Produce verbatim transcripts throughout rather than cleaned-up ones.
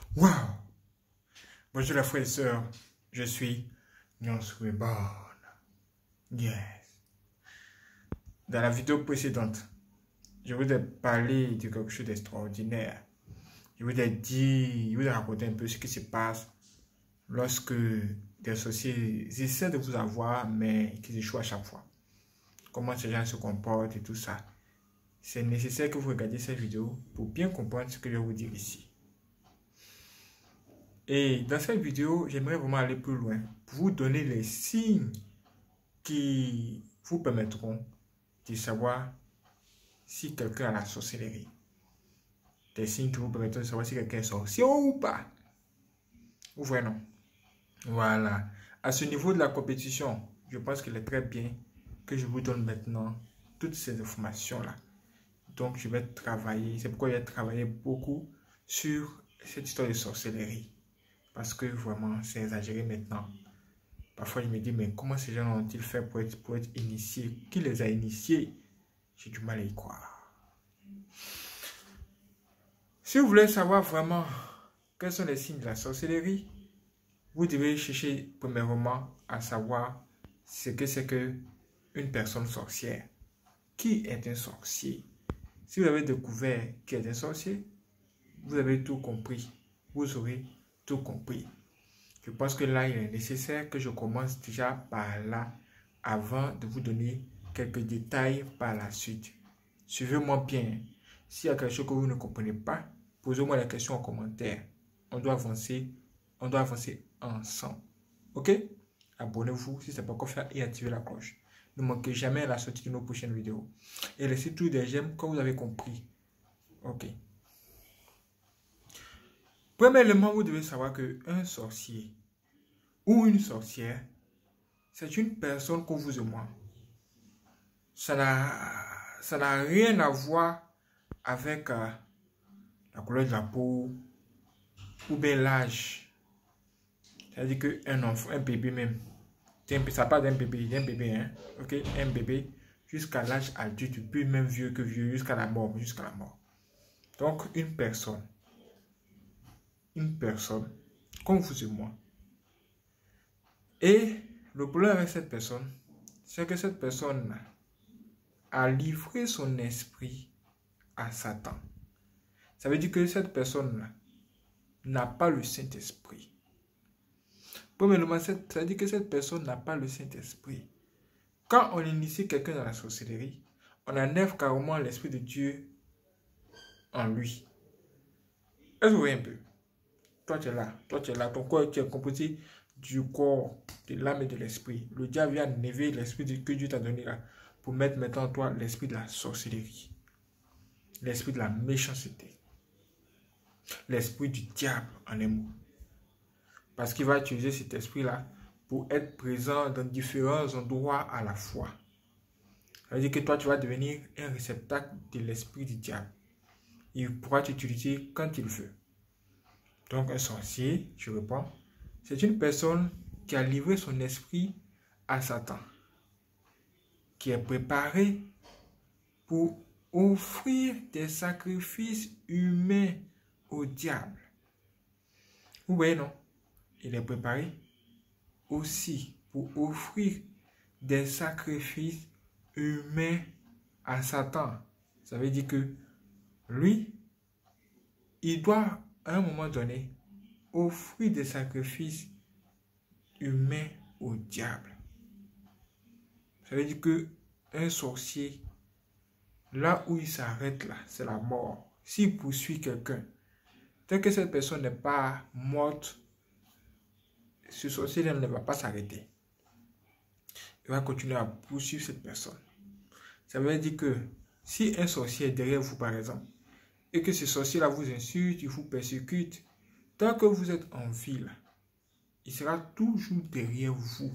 Waouh! Bonjour les frères et sœurs, je suis Nyons Reborn. Yes. Dans la vidéo précédente, je vous ai parlé de quelque chose d'extraordinaire. Je vous ai dit, je vous ai raconté un peu ce qui se passe lorsque des sorciers essaient de vous avoir, mais qu'ils échouent à chaque fois. Comment ces gens se comportent et tout ça. C'est nécessaire que vous regardiez cette vidéo pour bien comprendre ce que je vais vous dire ici. Et dans cette vidéo, j'aimerais vraiment aller plus loin pour vous donner les signes qui vous permettront de savoir si quelqu'un a la sorcellerie. Des signes qui vous permettront de savoir si quelqu'un est sorcier ou pas. Ou vrai non. Voilà. À ce niveau de la compétition, je pense qu'il est très bien que je vous donne maintenant toutes ces informations-là. Donc, je vais travailler. C'est pourquoi je vais travailler beaucoup sur cette histoire de sorcellerie. Parce que vraiment, c'est exagéré maintenant. Parfois, je me dis, mais comment ces gens ont-ils fait pour être, pour être initiés? Qui les a initiés? J'ai du mal à y croire. Si vous voulez savoir vraiment quels sont les signes de la sorcellerie, vous devez chercher premièrement à savoir ce que c'est que une personne sorcière. Qui est un sorcier? Si vous avez découvert qui est un sorcier, vous avez tout compris. Vous aurez tout compris. Je pense que là, il est nécessaire que je commence déjà par là avant de vous donner quelques détails par la suite. Suivez-moi bien. S'il y a quelque chose que vous ne comprenez pas, posez-moi la question en commentaire. On doit avancer, on doit avancer ensemble. Ok? Abonnez-vous si ce n'est pas encore fait et activez la cloche. Ne manquez jamais la sortie de nos prochaines vidéos. Et laissez tous des j'aime quand vous avez compris. Ok. Premièrement, vous devez savoir qu'un sorcier ou une sorcière, c'est une personne comme vous et moi. Ça n'a rien à voir avec euh, la couleur de la peau ou bien l'âge. C'est-à-dire qu'un enfant, un bébé même, ça part d'un bébé, d'un bébé, hein, ok, un bébé jusqu'à l'âge adulte, plus même vieux que vieux, jusqu'à la mort, jusqu'à la mort. Donc, une personne, une personne, comme vous et moi. Et le problème avec cette personne, c'est que cette personne a livré son esprit à Satan. Ça veut dire que cette personne n'a pas le Saint-Esprit. Premièrement, ça veut dire que cette personne n'a pas le Saint-Esprit. Quand on initie quelqu'un dans la sorcellerie, on enlève carrément l'Esprit de Dieu en lui. Est-ce que vous voyez un peu? Toi, tu es là. Toi, tu es là. Ton corps, tu es composé du corps, de l'âme et de l'esprit. Le diable vient enlever l'esprit que Dieu t'a donné là pour mettre maintenant en toi l'esprit de la sorcellerie. L'esprit de la méchanceté. L'esprit du diable en un mot. Parce qu'il va utiliser cet esprit-là pour être présent dans différents endroits à la fois. Ça veut dire que toi, tu vas devenir un réceptacle de l'esprit du diable. Il pourra t'utiliser quand il veut. Donc, un sorcier, je reprends, c'est une personne qui a livré son esprit à Satan, qui est préparé pour offrir des sacrifices humains au diable. Vous voyez, non? Il est préparé aussi pour offrir des sacrifices humains à Satan. Ça veut dire que lui, il doit à un moment donné offrir des sacrifices humains au diable. Ça veut dire que un sorcier, là où il s'arrête là, c'est la mort. S'il poursuit quelqu'un, tant que cette personne n'est pas morte, ce sorcier ne va pas s'arrêter. Il va continuer à poursuivre cette personne. Ça veut dire que si un sorcier est derrière vous, par exemple, et que ce sorcier-là vous insulte, il vous persécute, tant que vous êtes en ville, il sera toujours derrière vous.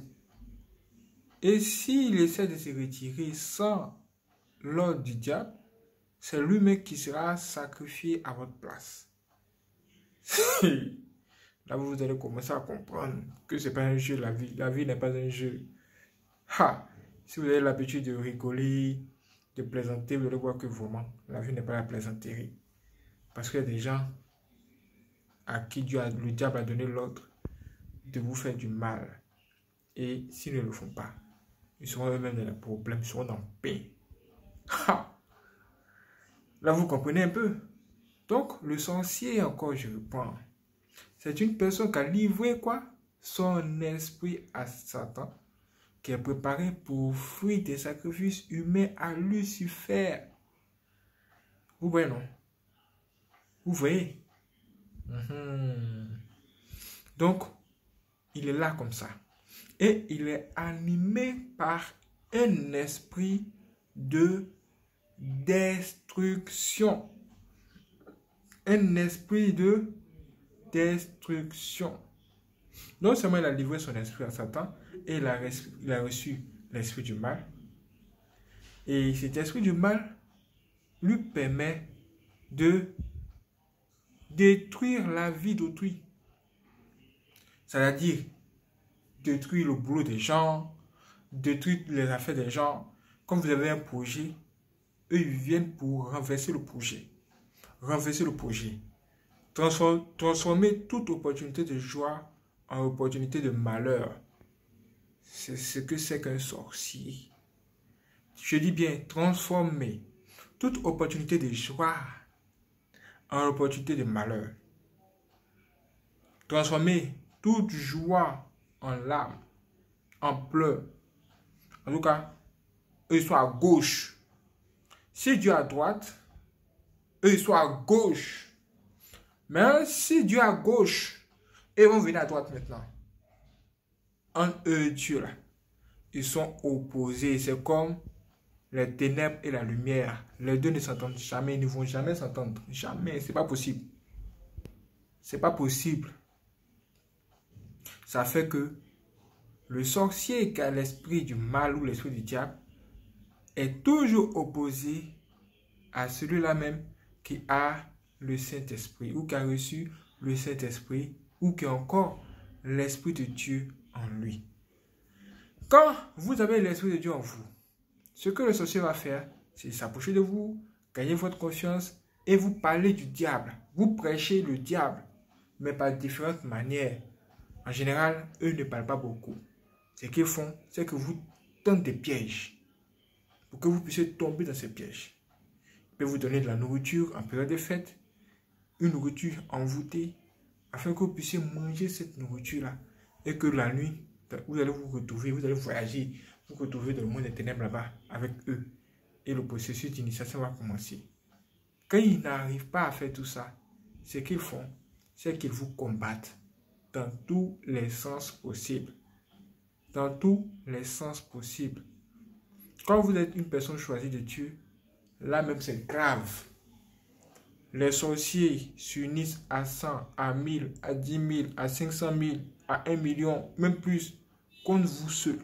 Et s'il essaie de se retirer sans l'ordre du diable, c'est lui-même qui sera sacrifié à votre place. Là, vous allez commencer à comprendre que ce n'est pas un jeu, la vie. La vie n'est pas un jeu. Ha! Si vous avez l'habitude de rigoler, de plaisanter, vous allez voir que vraiment, la vie n'est pas la plaisanterie. Parce qu'il y a des gens, à qui Dieu a, le diable a donné l'ordre de vous faire du mal. Et s'ils ne le font pas, ils seront eux-mêmes dans les problèmes, ils seront dans le pain. Ha! Là, vous comprenez un peu. Donc, le sorcier, encore, je reprends. C'est une personne qui a livré quoi? Son esprit à Satan, qui est préparé pour offrir des sacrifices humains à Lucifer. Vous voyez, non? Vous voyez? Mm-hmm. Donc, il est là comme ça. Et il est animé par un esprit de destruction. Un esprit de destruction. Non seulement il a livré son esprit à Satan, et il a, il a reçu l'esprit du mal. Et cet esprit du mal lui permet de détruire la vie d'autrui. C'est-à-dire détruire le boulot des gens, détruire les affaires des gens. Comme vous avez un projet, eux ils viennent pour renverser le projet. Renverser le projet. Transformer, transformer toute opportunité de joie en opportunité de malheur. C'est ce que c'est qu'un sorcier. Je dis bien transformer toute opportunité de joie en opportunité de malheur. Transformer toute joie en larmes, en pleurs. En tout cas, eux ils sont à gauche. Si Dieu est à droite, eux ils sont à gauche. Mais si Dieu est à gauche, ils vont venir à droite maintenant. En eux, Dieu là, ils sont opposés. C'est comme les ténèbres et la lumière. Les deux ne s'entendent jamais, ils ne vont jamais s'entendre. Jamais, c'est pas possible. C'est pas possible. Ça fait que le sorcier qui a l'esprit du mal ou l'esprit du diable est toujours opposé à celui-là même qui a le Saint-Esprit ou qui a reçu le Saint-Esprit ou qui a encore l'Esprit de Dieu en lui. Quand vous avez l'Esprit de Dieu en vous, ce que le sorcier va faire, c'est s'approcher de vous, gagner votre confiance et vous parler du diable. Vous prêchez le diable, mais par différentes manières. En général, eux ne parlent pas beaucoup. Ce qu'ils font, c'est que vous tendent des pièges pour que vous puissiez tomber dans ces pièges. Ils peuvent vous donner de la nourriture en période de fête, une nourriture envoûtée, afin que vous puissiez manger cette nourriture-là et que la nuit, vous allez vous retrouver, vous allez voyager, vous retrouver dans le monde des ténèbres là-bas avec eux. Et le processus d'initiation va commencer. Quand ils n'arrivent pas à faire tout ça, ce qu'ils font, c'est qu'ils vous combattent dans tous les sens possibles. Dans tous les sens possibles. Quand vous êtes une personne choisie de Dieu, là même c'est grave. Les sorciers s'unissent à cent, à mille, à dix mille, à cinq cent mille, à un million, même plus, contre vous seul.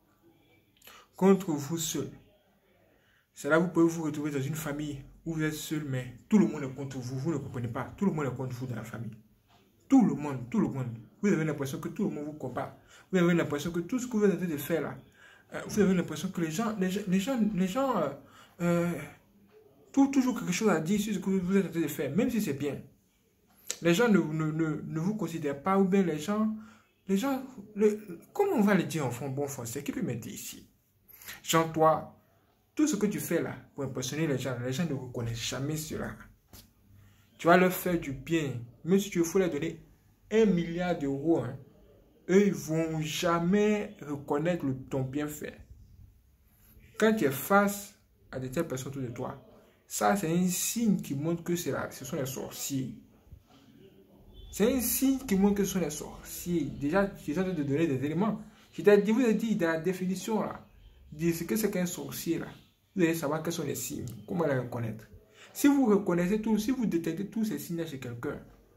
Contre vous seul. C'est là que vous pouvez vous retrouver dans une famille où vous êtes seul, mais tout le monde est contre vous. Vous ne comprenez pas. Tout le monde est contre vous dans la famille. Tout le monde, tout le monde. Vous avez l'impression que tout le monde vous combat. Vous avez l'impression que tout ce que vous êtes en train de faire là, euh, vous avez l'impression que les gens, les, les gens, les gens, euh, euh, tout, toujours quelque chose à dire sur ce que vous êtes en train de faire, même si c'est bien. Les gens ne, ne, ne, ne vous considèrent pas, ou bien les gens, les gens, le, comment on va le dire en bon français? Qui peut m'aider ici? Jean, toi, tout ce que tu fais là, pour impressionner les gens, les gens ne reconnaissent jamais cela. Tu vas leur faire du bien, même si tu faut leur donner un milliard d'euros, hein, eux, ils ne vont jamais reconnaître le, ton bienfait. Quand tu es face à de telles personnes autour de toi, ça, c'est un signe qui montre que là, ce sont les sorciers. C'est un signe qui montre que ce sont les sorciers. Déjà, je suis en train de te donner des éléments. Je vous ai dit dans la définition, là, de ce que c'est qu'un sorcier, là. Vous allez savoir quels sont les signes, comment les reconnaître. Si vous reconnaissez tout, si vous détectez tous ces signes chez quelqu'un,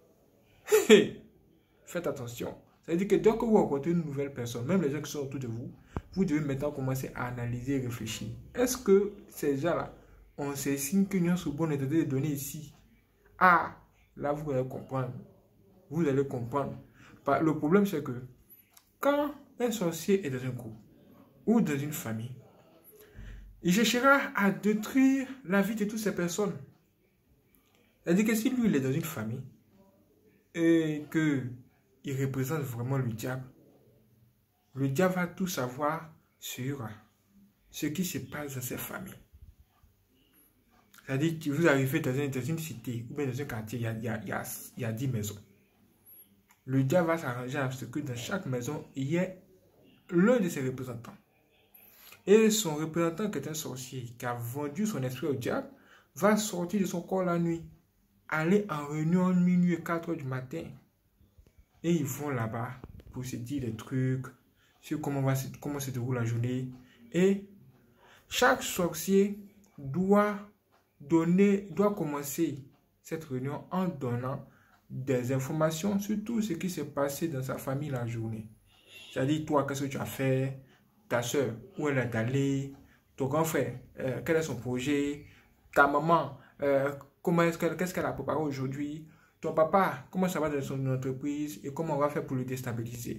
faites attention. Ça veut dire que dès que vous rencontrez une nouvelle personne, même les gens qui sont autour de vous, vous devez maintenant commencer à analyser et réfléchir. Est-ce que ces gens-là ont ces signes que nous sommes est de donner ici? Ah, là vous allez comprendre. Vous allez comprendre. Le problème c'est que quand un sorcier est dans un groupe ou dans une famille, il cherchera à détruire la vie de toutes ces personnes. C'est-à-dire que si lui il est dans une famille, et qu'il représente vraiment le diable, le diable va tout savoir sur ce qui se passe dans ces familles. C'est-à-dire que vous arrivez dans une, dans une cité ou bien dans un quartier, il y a, il y a, il y a, il y a dix maisons. Le diable va s'arranger à ce que dans chaque maison, il y ait l'un de ses représentants. Et son représentant, qui est un sorcier, qui a vendu son esprit au diable, va sortir de son corps la nuit, aller en réunion minuit et quatre heures du matin. Et ils vont là-bas pour se dire des trucs sur comment, va se, comment se déroule la journée. Et chaque sorcier doit donner, doit commencer cette réunion en donnant des informations sur tout ce qui s'est passé dans sa famille la journée. C'est-à-dire, toi, qu'est-ce que tu as fait? Ta soeur, où elle est allée? Ton grand frère, euh, quel est son projet? Ta maman, euh, comment est-ce qu'elle, qu'est-ce qu'elle a préparé aujourd'hui? Ton papa, comment ça va dans son entreprise? Et comment on va faire pour le déstabiliser?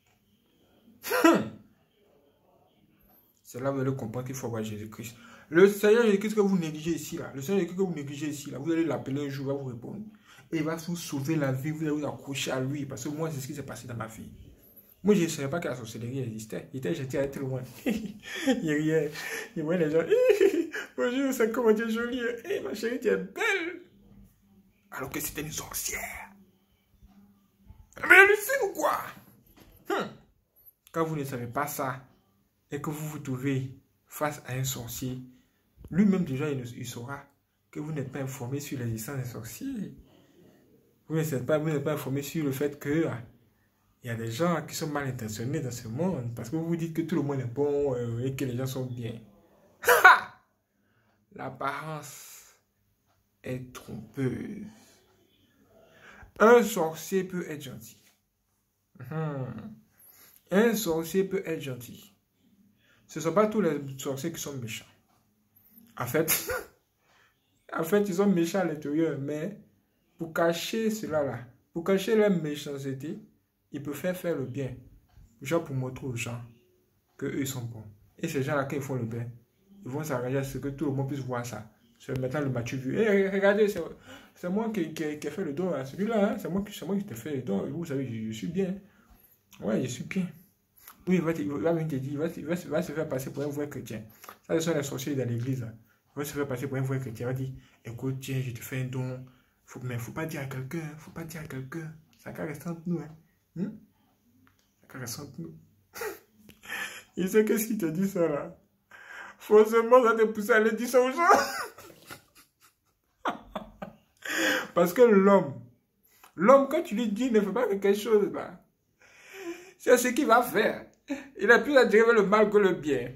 C'est là que vous allez comprendre qu'il faut avoir Jésus-Christ. Le Seigneur Jésus-Christ que vous négligez ici, là, le Seigneur Jésus-Christ que vous négligez ici, là, vous allez l'appeler un jour, il va vous répondre. Et il va vous sauver la vie, vous allez vous accrocher à lui. Parce que moi, c'est ce qui s'est passé dans ma vie. Moi, je ne savais pas que la sorcellerie existait. J'étais à être loin. Il riait. Il voyait les gens. Bonjour, c'est comment tu es jolie. Hey, ma chérie, tu es belle. Alors que c'était une sorcière. Mais elle le sait ou quoi? hum. Quand vous ne savez pas ça, et que vous vous trouvez face à un sorcier, lui-même déjà, il, il saura que vous n'êtes pas informé sur l'existence des sorciers. Vous n'êtes pas, pas informé sur le fait que il y a des gens qui sont mal intentionnés dans ce monde, parce que vous vous dites que tout le monde est bon euh, et que les gens sont bien. L'apparence est trompeuse. Un sorcier peut être gentil. Hum. Un sorcier peut être gentil. Ce ne sont pas tous les sorciers qui sont méchants. En fait, en fait, ils sont méchants à l'intérieur, mais pour cacher cela là, pour cacher leur méchanceté, ils peuvent faire faire le bien. Genre pour montrer aux gens qu'eux ils sont bons. Et ces gens-là, quand ils font le bien, ils vont s'arranger à ce que tout le monde puisse voir ça. C'est maintenant le Mathieu vu. Hey, regardez, c'est moi qui, qui, qui ai fait le don à celui-là. Hein? C'est moi, moi qui t'ai fait le don. Vous savez, je, je suis bien. Ouais, je suis bien. Oui, il va, te, il va venir te dire, il va, il, va, il va se faire passer pour un vrai chrétien. Ça, ce sont les sorciers dans l'église. Il va se faire passer pour un vrai chrétien. Il va dire, écoute, tiens, je te fais un don. Faut, mais il ne faut pas dire à quelqu'un. Il ne faut pas dire à quelqu'un. Ça va rester entre nous. Hein. Hmm? Ça va rester entre nous. Il sait qu'est-ce qu'il te dit ça là. Forcément, ça te pousse à aller dire ça aux gens. Parce que l'homme, l'homme, quand tu lui dis, ne fais pas quelque chose là, c'est ce qu'il va faire. Il a plus à dire le mal que le bien.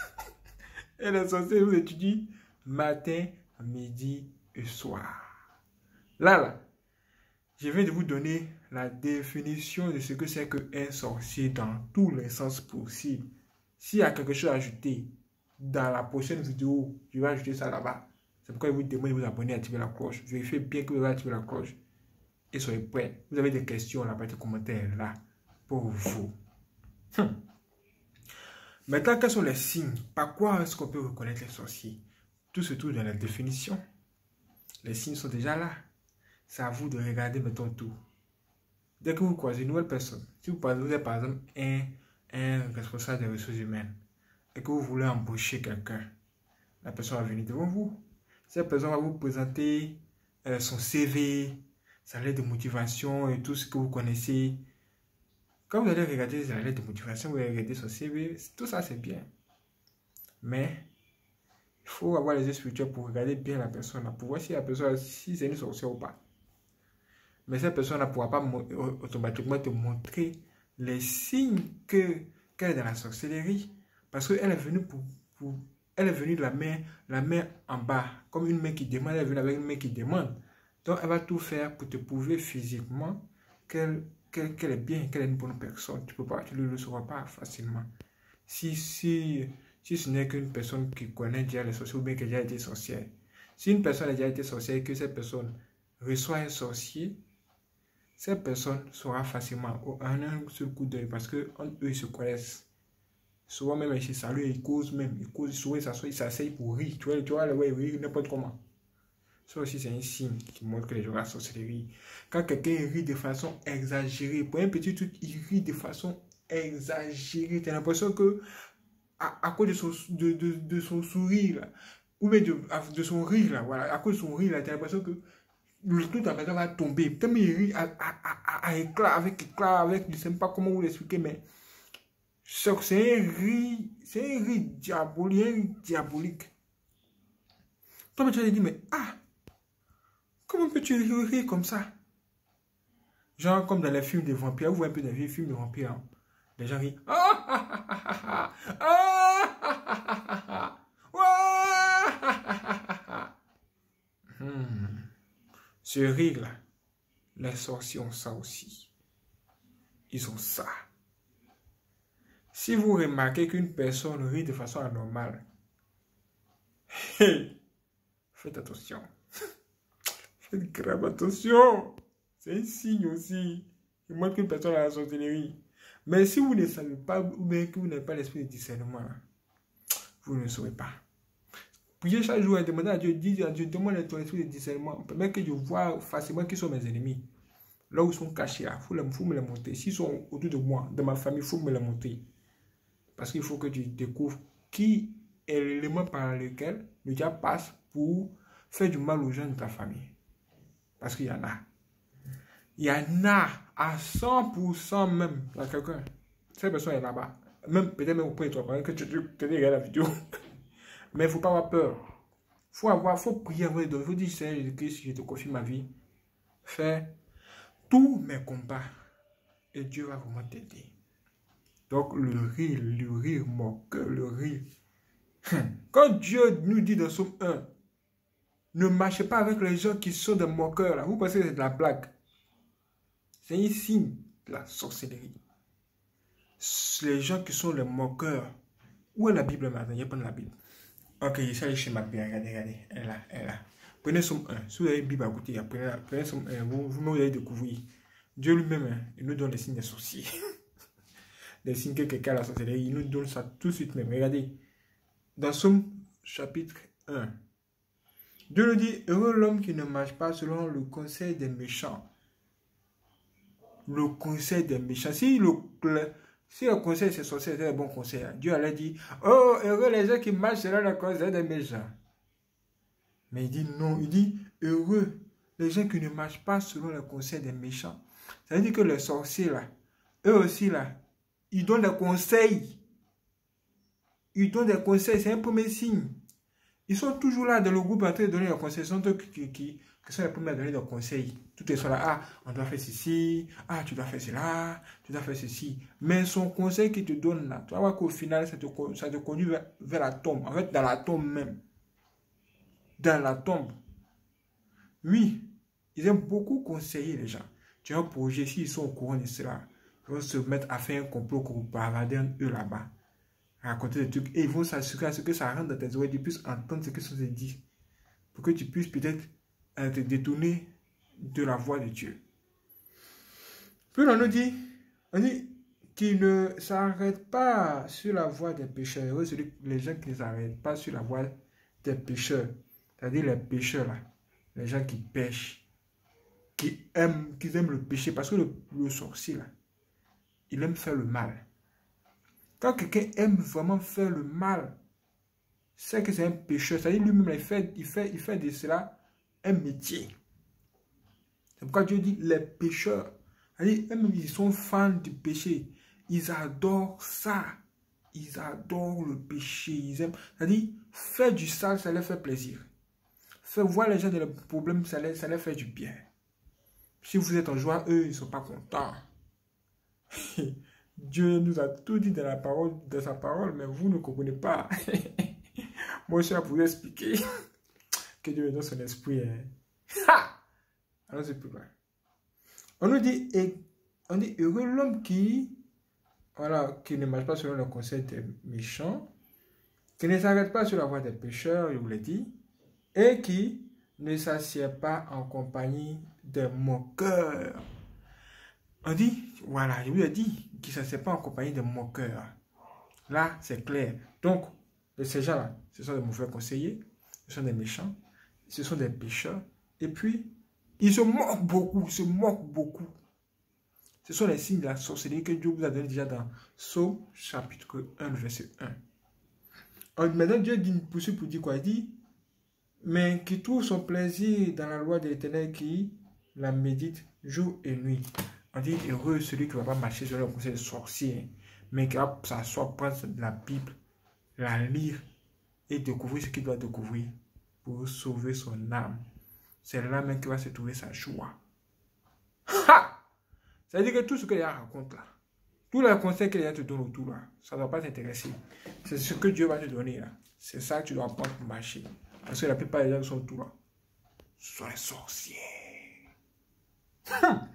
Et les sorciers vous étudient matin, midi et soir. Là, là, je viens de vous donner la définition de ce que c'est qu'un sorcier dans tous les sens possibles. S'il y a quelque chose à ajouter dans la prochaine vidéo, je vais ajouter ça là-bas. C'est pourquoi je vous demande de vous abonner et activer la cloche. Vérifiez bien que vous avez activé la cloche. Et soyez prêts. Vous avez des questions dans la partie commentaire là pour vous. Hum. Maintenant, quels sont les signes? Par quoi est-ce qu'on peut reconnaître les sorciers? Tout se trouve dans la définition. Les signes sont déjà là. C'est à vous de regarder, mettons tout. Dès que vous croisez une nouvelle personne, si vous, vous êtes par exemple un, un responsable des ressources humaines et que vous voulez embaucher quelqu'un, la personne va venir devant vous. Cette personne va vous présenter euh, son C V, sa lettre de motivation et tout ce que vous connaissez. Quand vous allez regarder la lettre de motivation, vous allez regarder son C V, tout ça c'est bien. Mais il faut avoir les yeux spirituels pour regarder bien la personne, pour voir si la personne, si c'est une sorcière ou pas. Mais cette personne ne pourra pas automatiquement te montrer les signes qu'elle est dans la sorcellerie. Parce qu'elle est venue pour, pour elle est venue de la main, la main en bas, comme une main qui demande, elle est venue avec une main qui demande. Donc elle va tout faire pour te prouver physiquement qu'elle qu'elle qu'elle est bien, qu'elle est une bonne personne. Tu peux pas, tu ne le sauras pas facilement. Si, si, si ce n'est qu'une personne qui connaît déjà les sorciers ou bien qui a déjà été sorcière. Si une personne a déjà été sorcière et que cette personne reçoit un sorcier, cette personne saura facilement en un seul coup d'œil parce qu'eux ils se connaissent. Souvent même chez salut, ils causent même, ils causent, souvent ils s'asseyent pour rire. Tu vois, tu vois, ouais, ils rient n'importe comment. Ça aussi, c'est un signe qui montre que les gens ont la sorcellerie. Quand quelqu'un rit de façon exagérée, pour un petit truc, il rit de façon exagérée. Tu as l'impression que, à, à cause de son, de, de, de son sourire, là, ou bien de, de son rire, là, voilà, à cause de son rire, là, tu as l'impression que le truc à va tomber. Tellement il rit à, à, à, à éclat, avec éclat, avec, je ne sais pas comment vous l'expliquer, mais c'est un rire, c'est un rire diabolique, diabolique. Toi, tu vas dire, mais ah, comment peux-tu rire comme ça? Genre comme dans les films de vampires, vous voyez un peu dans les films de vampires, hein? Les gens rient. Ah, ah, ah, ah, ah, ah, ah, ah, ah. Hmm. Ce rire-là, les sorciers ont ça aussi. Ils ont ça. Si vous remarquez qu'une personne rit de façon anormale, hey, faites attention. Faites grave attention. C'est un signe aussi. Il montre qu'une personne a la sorcellerie. Mais si vous ne savez pas, ou bien que vous n'avez pas l'esprit de discernement, vous ne saurez pas. Priez chaque jour et demandez à Dieu, dites à Dieu, demandez ton esprit de discernement. Permettez que je vois facilement qui sont mes ennemis. Là où ils sont cachés, il faut, faut me les montrer. S'ils sont autour de moi, de ma famille, il faut me les montrer. Parce qu'il faut que tu découvres qui est l'élément par lequel le diable passe pour faire du mal aux gens de ta famille. Parce qu'il y en a. Il y en a à cent pour cent même. Il y a quelqu'un. Cette personne est là-bas. Même peut-être même au point de toi, pendant que tu regardes la vidéo. Mais il ne faut pas avoir peur. Il faut avoir, faut prier avant de dormir. Il faut dire, Seigneur Jésus-Christ, je te confie ma vie. Fais tous mes combats. Et Dieu va vraiment t'aider. Donc le rire, le rire moqueur, le rire. Quand Dieu nous dit dans Somme un, ne marchez pas avec les gens qui sont des moqueurs. Là. Vous pensez que c'est de la blague. C'est un signe de la sorcellerie. Les gens qui sont les moqueurs. Où est la Bible maintenant? Il n'y a pas de la Bible. Ok, ça est chez ma Bible. Regardez, regardez. Elle est là, elle est là. Prenez Somme un. Si vous avez une Bible à côté, prenez, prenez Somme un. Vous, vous, vous allez découvrir. Dieu lui-même, hein, il nous donne les signes des sorciers. Des signes que quelqu'un a la sorcellerie. Il nous donne ça tout de suite même. Regardez. Dans Somme chapitre un. Dieu nous dit, heureux l'homme qui ne marche pas selon le conseil des méchants. Le conseil des méchants. Si le, le, si le conseil c'est sorcier, c'est un bon conseil. Dieu allait dire, oh, heureux les gens qui marchent selon le conseil des méchants. Mais il dit non, il dit, heureux les gens qui ne marchent pas selon le conseil des méchants. Ça veut dire que les sorciers là, eux aussi là, ils donnent des conseils. Ils donnent des conseils, c'est un premier signe. Ils sont toujours là dans le groupe en train de donner des conseils. Ce sont eux qui, qui, qui sont les premiers à donner des conseils. Tout est là. Ah, on doit faire ceci. Ah, tu dois faire cela. Tu dois faire ceci. Mais son conseil qu'il te donne là, tu vas voir qu'au final, ça te, ça te conduit vers, vers la tombe. En fait, dans la tombe même. Dans la tombe. Oui, ils aiment beaucoup conseiller les gens. Tu as un projet, s'ils sont au courant de cela, ils vont se mettre à faire un complot pour bavarder eux là-bas. Raconter des trucs et ils vont s'assurer à ce que ça rentre dans tes oreilles, tu puisses entendre ce que ça se dit pour que tu puisses peut-être euh, te détourner de la voix de Dieu. Puis on nous dit, on dit qu'ils ne s'arrêtent pas sur la voie des pécheurs. C'est les gens qui ne s'arrêtent pas sur la voie des pécheurs. C'est-à-dire les pécheurs là, les gens qui pêchent, qui aiment, qui aiment le péché parce que le, le sorcier là, il aime faire le mal. Quand quelqu'un aime vraiment faire le mal, c'est que c'est un pécheur. C'est-à-dire lui-même, il fait, il, fait, il fait de cela un métier. C'est pourquoi Dieu dit les pécheurs. C'est-à-dire, eux-mêmes, ils sont fans du péché. Ils adorent ça. Ils adorent le péché. Ils aiment. C'est-à-dire, faire du sale, ça leur fait plaisir. Faire voir les gens dans les problèmes, ça leur, ça leur fait du bien. Si vous êtes en joie, eux, ils ne sont pas contents. Dieu nous a tout dit dans la parole, dans sa parole, mais vous ne comprenez pas. Moi, je suis là pour vous expliquer que Dieu nous donne son esprit. Hein. Alors, c'est plus loin. On nous dit, et, on dit, heureux l'homme qui, voilà, qui ne marche pas selon le conseil des méchants, qui ne s'arrête pas sur la voie des pécheurs, je vous l'ai dit, et qui ne s'assied pas en compagnie des moqueurs. On dit, voilà, je vous ai dit qu'il ne s'assied pas en compagnie des moqueurs. Là, c'est clair. Donc, ces gens-là, ce sont des mauvais conseillers, ce sont des méchants. ce sont des pécheurs. Et puis, ils se moquent beaucoup, ils se moquent beaucoup. Ce sont les signes de la sorcellerie que Dieu vous a donné déjà dans Psaume chapitre un, verset un. Alors, maintenant, Dieu dit une poursuite pour dire quoi? Il dit, mais qui trouve son plaisir dans la loi de l'Éternel, qui la médite jour et nuit. On dit, heureux celui qui ne va pas marcher sur le conseil des sorciers, mais qui va s'asseoir, prendre de la Bible, la lire et découvrir ce qu'il doit découvrir pour sauver son âme. C'est là même qui va se trouver sa joie. Ha! Ça veut dire que tout ce que les gens racontent là, tous les conseils que les gens te donnent autour là, ça ne doit pas t'intéresser. C'est ce que Dieu va te donner là. C'est ça que tu dois apprendre pour marcher. Parce que la plupart des gens qui sont autour là, ce sont les sorciers. Hum.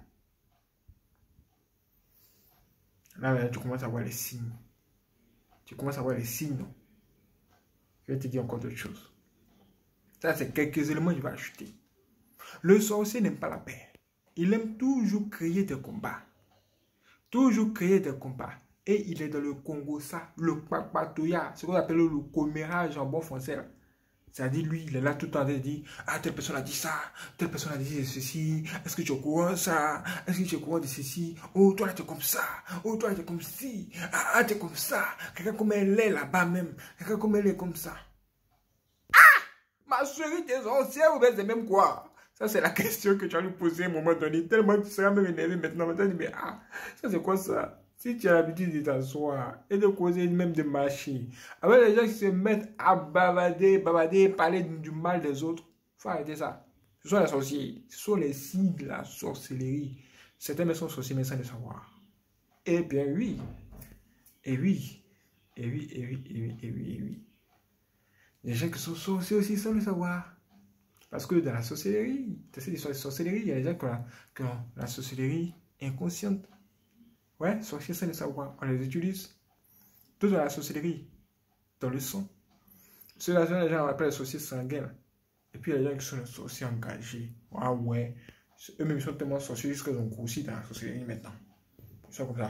Là, là, tu commences à voir les signes. Tu commences à voir les signes. Non? Je vais te dire encore d'autres choses. Ça, c'est quelques éléments que je vais ajouter. Le sorcier n'aime pas la paix. Il aime toujours créer des combats. Toujours créer des combats. Et il est dans le Congo, ça, le Kpakpatoya, ce qu'on appelle le commérage en bon français. C'est-à-dire, lui, il est là tout le temps, il dit, ah, telle personne a dit ça, telle personne a dit ceci, est-ce que tu es au courant de ça, est-ce que tu es au courant de ceci, oh, toi là, tu es comme ça, oh, toi là, tu es comme ci, ah, ah tu es comme ça, quelqu'un comme elle est là-bas même, quelqu'un comme elle est comme ça. Ah, ma chérie, t'es ancienne ou bien c'est même quoi? Ça, c'est la question que tu vas lui poser à un moment donné, tellement tu seras même énervé maintenant, tu vas dire, mais ah, ça c'est quoi ça? Si tu as l'habitude de t'asseoir et de causer, même de marcher, avec les gens qui se mettent à bavader, bavader, parler du mal des autres, il faut arrêter ça. Ce sont les sorciers, ce sont les signes de la sorcellerie. Certains mais sont sorciers mais sans le savoir. Et bien oui, et oui, et oui, et oui, et oui, et oui, et oui. Les gens qui sont sorciers aussi sans le savoir. Parce que dans la sorcellerie, tu sais, l'histoire de sorcellerie, il y a des gens qui ont la, qui ont la sorcellerie inconsciente. Ouais, sorciers sans le savoir, on les utilise. Tout dans la sorcellerie, dans le sang. Ceux-là, les gens appellent les sorciers sanguins. Et puis, il y a des gens qui sont les sorciers engagés. Ah ouais. Eux-mêmes, ils sont tellement sorciers qu'ils ont grossi dans la sorcellerie maintenant. Ils sont comme ça.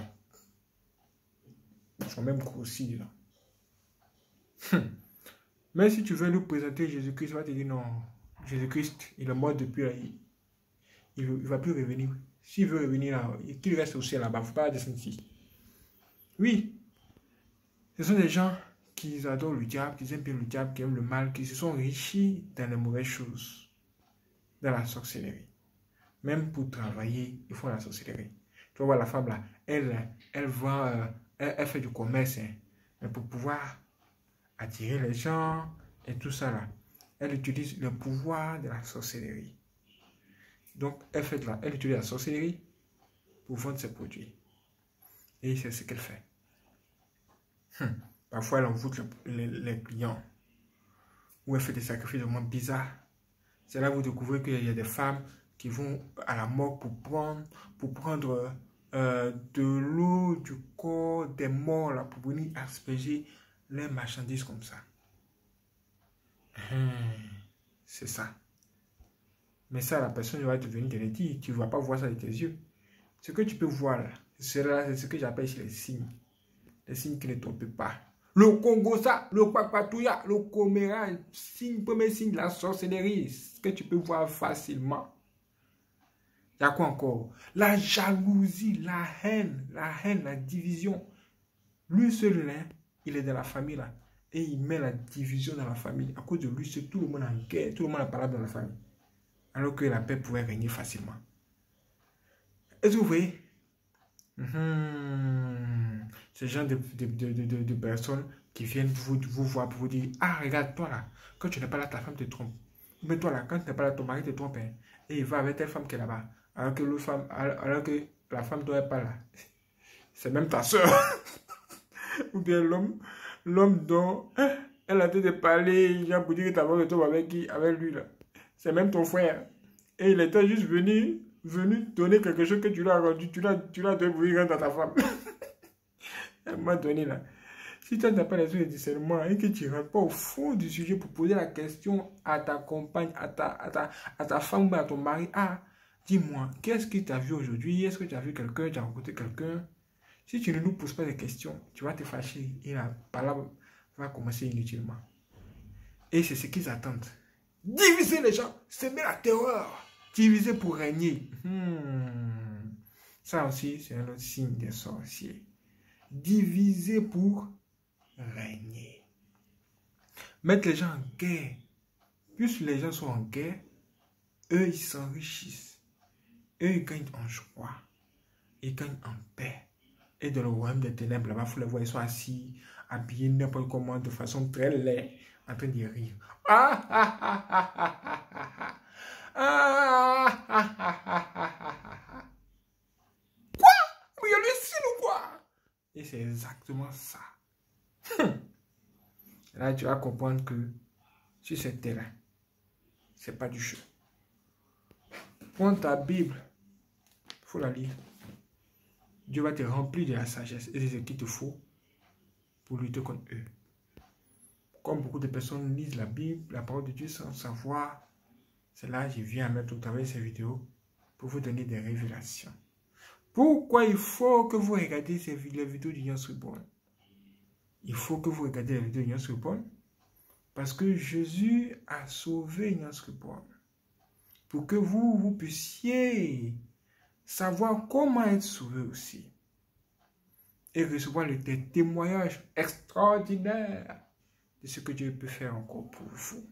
Ils sont même grossis là. Hum. Mais si tu veux nous présenter Jésus-Christ, il va te dire non. Jésus-Christ, il est mort depuis là. Il ne va plus revenir. S'il veut revenir là, qu'il reste aussi là-bas. Il ne faut pas descendre ici. Oui. Ce sont des gens qui adorent le diable, qui aiment bien le diable, qui aiment le mal, qui se sont enrichis dans les mauvaises choses. Dans la sorcellerie. Même pour travailler, ils font la sorcellerie. Tu vas voir la femme là, elle, elle vend, euh, elle, elle fait du commerce. Hein, mais pour pouvoir attirer les gens et tout ça là, elle utilise le pouvoir de la sorcellerie. Donc, elle, fait de la, elle utilise la sorcellerie pour vendre ses produits. Et c'est ce qu'elle fait. Hum. Parfois, elle envoûte les, les, les clients. Ou elle fait des sacrifices vraiment bizarres. C'est là que vous découvrez qu'il y a des femmes qui vont à la morgue pour prendre, pour prendre euh, de l'eau du corps des morts là, pour venir asperger les marchandises comme ça. Hum. C'est ça. Mais ça, la personne va te venir te le dire. Tu ne vas pas voir ça de tes yeux. Ce que tu peux voir là, c'est ce que j'appelle les signes. Les signes qui ne trompent pas. Le Congo, ça, le Kpakpatoya, le Coméra, signe, premier signe de la sorcellerie, ce que tu peux voir facilement. Il y a quoi encore? La jalousie, la haine, la haine, la division. Lui seul, là, il est dans la famille là. Et il met la division dans la famille. À cause de lui, c'est tout le monde en guerre, tout le monde a parlé dans la famille. Alors que la paix pouvait régner facilement. Est-ce que vous voyez? Mmh. Ce genre de, de, de, de, de personnes qui viennent vous, vous voir pour vous dire, ah, regarde, toi là, quand tu n'es pas là, ta femme te trompe. Mais toi là, quand tu n'es pas là, ton mari te trompe. Hein, et il va avec telle femme qui est là-bas. Alors que l'autre femme, alors que la femme ne est pas là. C'est même ta soeur. Ou bien l'homme, l'homme dont elle a de parler, il a pour dire que ta femme te trompe avec qui? Avec lui là. C'est même ton frère. Et il était juste venu, venu donner quelque chose que tu l'as rendu. Tu l'as donné pour rendre à ta femme. À un moment donné là. Si tu n'as pas les yeux de discernement et que tu ne rentres pas au fond du sujet pour poser la question à ta compagne, à ta, à ta, à ta femme ou à ton mari. Ah, dis-moi, qu'est-ce que tu as vu aujourd'hui? Est-ce que tu as vu quelqu'un? Tu as rencontré quelqu'un? Si tu ne nous poses pas de questions, tu vas te fâcher et la parole va commencer inutilement. Et c'est ce qu'ils attendent. Diviser les gens, semer la terreur. Diviser pour régner. Hmm. Ça aussi, c'est un autre signe des sorciers. Diviser pour régner. Mettre les gens en guerre. Plus les gens sont en guerre, eux, ils s'enrichissent. Eux, ils gagnent en joie. Ils gagnent en paix. Et dans le royaume des ténèbres, là-bas, il faut les voir, ils sont assis, habillés n'importe comment, de façon très laide, en train de rire. Ah, ah, ah, ah, ah, ah, ah. Ah, ah, ah, ah, ah, ah. Quoi? Il y a le signe ou quoi? Et c'est exactement ça. Hum. Là, tu vas comprendre que sur ce terrain, c'est pas du jeu. Prends ta Bible, il faut la lire. Dieu va te remplir de la sagesse et de ce qu'il te faut pour lutter contre eux. Comme beaucoup de personnes lisent la Bible, la parole de Dieu sans savoir, c'est là que je viens à mettre au travail ces vidéos pour vous donner des révélations. Pourquoi il faut que vous regardiez ces, les vidéos du Young Reborn? Il faut que vous regardiez les vidéos du Young Reborn parce que Jésus a sauvé Young Reborn. Pour que vous, vous puissiez savoir comment être sauvé aussi. Et recevoir le témoignage extraordinaire de ce que Dieu peut faire encore pour vous.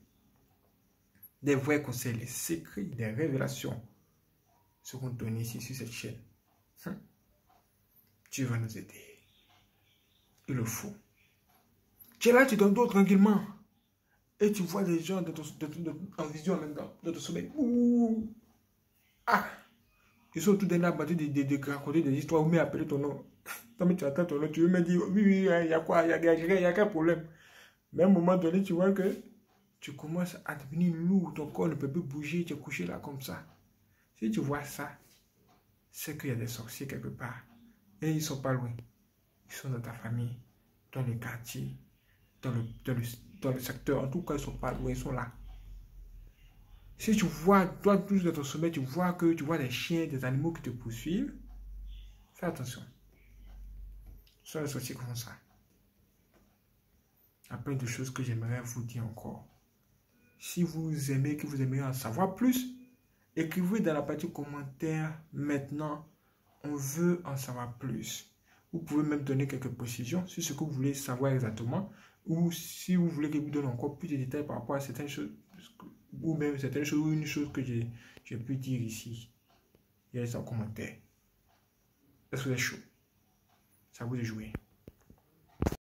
Des vrais conseils, les secrets, des révélations seront donnés ici sur cette chaîne. Hum. Dieu va nous aider. Il le faut. Tu es là, tu donnes tranquillement. Et tu vois des gens de ton, de, de, de, en vision maintenant, dans ton sommeil. Ouh. Ah. Ils sont tous là, battus de, de, de raconter des histoires ou même appeler ton nom. Toi, mais tu attends ton nom, tu veux me dire, oui, oui, il y a quoi, il y a, il y a, il y a quel problème. Mais à un moment donné, tu vois que tu commences à devenir lourd, ton corps ne peut plus bouger, tu es couché là comme ça. Si tu vois ça, c'est qu'il y a des sorciers quelque part. Et ils ne sont pas loin. Ils sont dans ta famille, dans le quartier, dans le, dans le, dans le secteur. En tout cas, ils ne sont pas loin, ils sont là. Si tu vois, toi, plus dans ton sommeil, tu vois que tu vois des chiens, des animaux qui te poursuivent, fais attention. Ce sont les sorciers comme ça. Il y a plein de choses que j'aimerais vous dire encore. Si vous aimez, que vous aimeriez en savoir plus, écrivez dans la partie commentaires maintenant. On veut en savoir plus. Vous pouvez même donner quelques précisions sur ce que vous voulez savoir exactement. Ou si vous voulez que je vous donne encore plus de détails par rapport à certaines choses. Ou même certaines choses ou une chose que j'ai pu dire ici. Il y a ça en commentaire. Est-ce que vous êtes chaud? Ça vous de jouer.